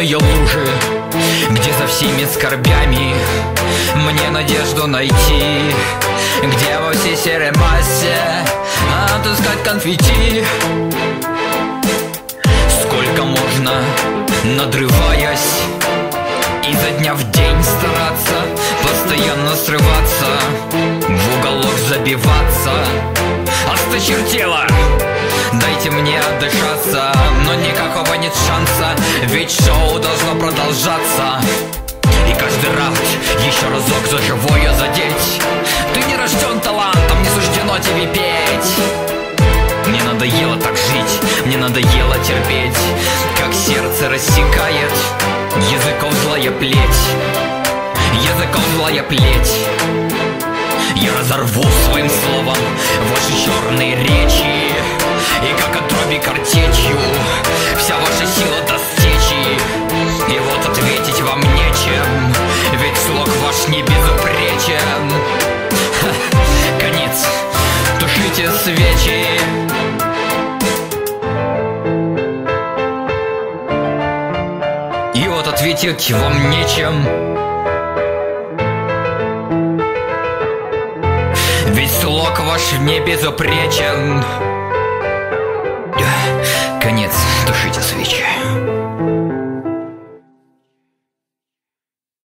черные лужи, где за всеми скорбями мне надежду найти, где во всей серой массе отыскать конфетти. Сколько можно, надрываясь, изо дня в день стараться, постоянно срываться, в уголок забиваться. Осточертело, дайте мне отдышаться, но никакого нет шанса, ведь шоу должно продолжаться. И каждый раунд еще разок за живое задеть. Ты не рожден талантом, не суждено тебе петь. Мне надоело так жить, мне надоело терпеть, как сердце рассекает языков злая плеть, языков злая плеть. Я разорву своим словом ваши черные речи, и как отруби картечью вся ваша сила достичь. И вот ответить вам нечем, ведь слог ваш не безупречен. Конец, тушите свечи. И вот ответить вам нечем, ведь слог ваш не безупречен. Конец, тушите свечи.